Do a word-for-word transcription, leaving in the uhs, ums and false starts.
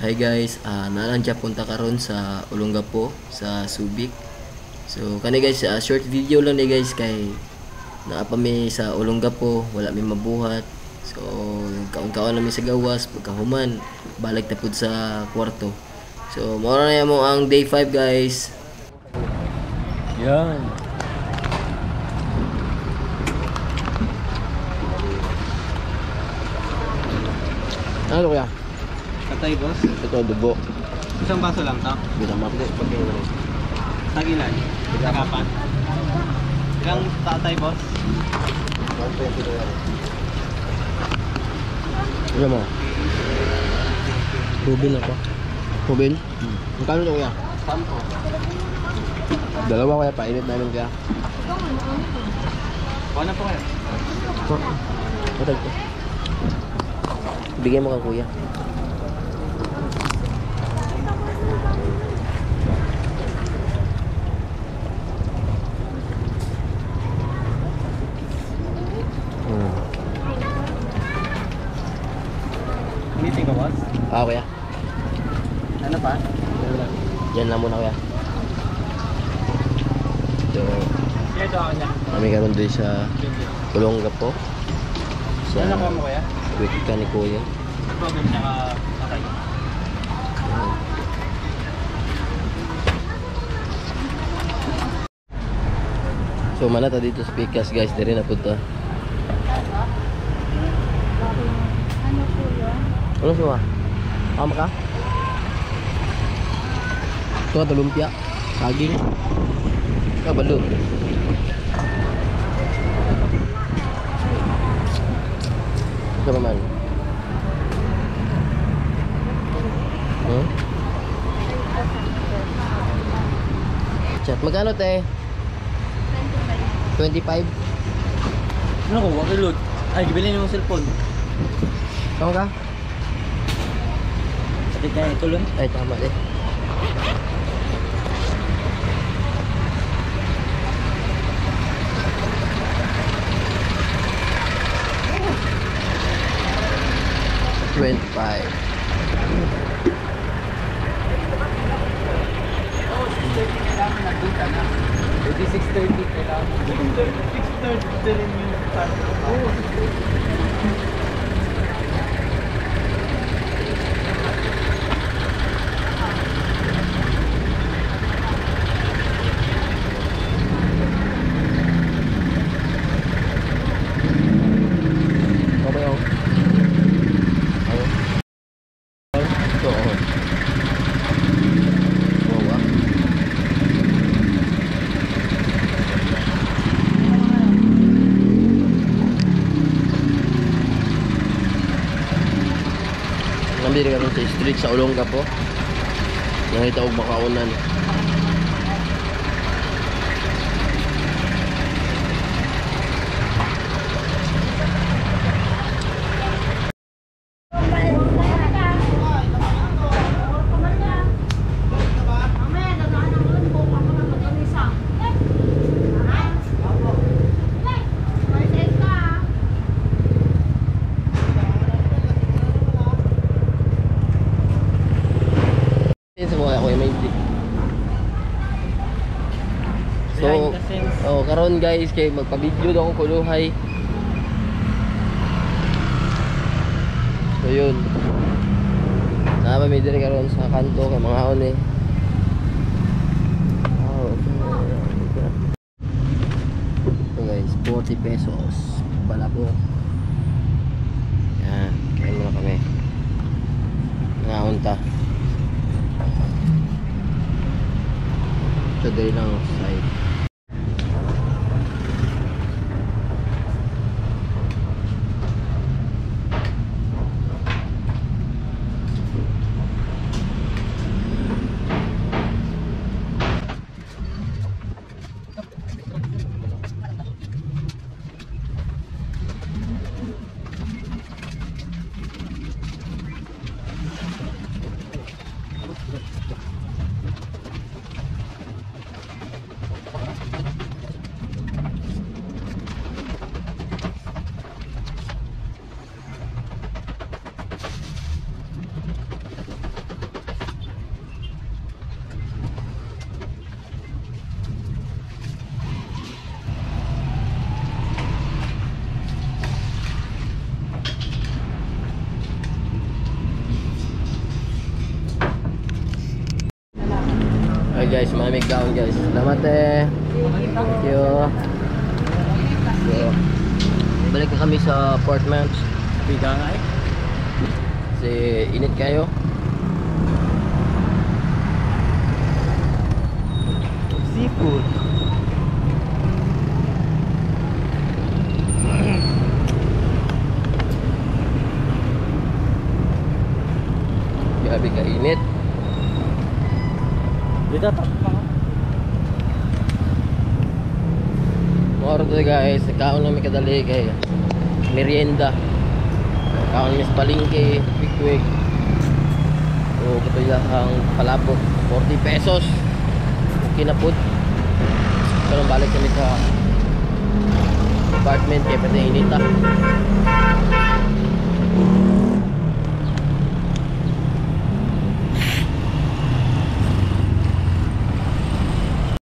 hi guys, uh, nalang dyan punta karon sa Olongapo sa Subic. So kani guys, uh, short video lang ni guys kay naa pa mi sa Olongapo, wala mi mabuhat. So kaon-kaon na mi sa gawas, pagkahuman balik tapod sa kwarto. So mao na mo ang day five guys. Yan. Ano kuya? Katay boss. Ito dugo. Isang baso lang to. Bisa mapde pagkain. Tagilan. Kapan. Kang tatay boss. Ano mo? Rubil ako. Rubil? Hmm. Magkano ito kuya? Sampo. Dalawa kaya, painit namin kaya. Kuha na po kayo. Matag to. Bigyan mo ka kuya. Hmm. Meeting ka boss? Ah kuya. Ano pa? Diyan lang muna kuya. So, Kaya doon niya. kami karon doon sa Olongapo. Sa Ano ko mo kaya? wika ni kuya. Problem niya ka tatay. So manata dito sa Pikas guys, diri na punta. Ano po yun? Ano siya? Tama ka? Ito ka lumpia. Saging. Kabalo. Ito naman. Hmm? Chat, magkano te? twenty-five. Ano ko? Water load. Ay, gibilin yung cellphone. Tama ka? Pati kaya ito lang. Ay, tama eh. twenty-five. six thirty kailangan. six thirty rin yung start. Okay ako. Ako. Ito ako. Wow ah. Nandito kami sa street sa Olongapo. Nakita ko makaunan. Sa mga ako may So, Behind the scenes. oh, karon guys kay magpa-video daw ako kuluhay. So yun. Nama may dire karon sa kanto kay mga on eh. Wow. So guys, forty pesos. Pala po. Yan, kain muna kami. Ngaon ta. So dali lang side. Okay guys, malamig kaon guys. Salamat eh. Thank you. So, balik na kami sa apartment. Biga nga eh. Kasi init kayo. Seafood. Grabe ka init. Dito pa. Mga oras na guys, kaon namin kadali kay merienda. Kaon namin sa palengke, quick-quick. So, ito yung palabok, forty pesos. Okay na po. So, nang balik kami sa apartment kaya pati inita.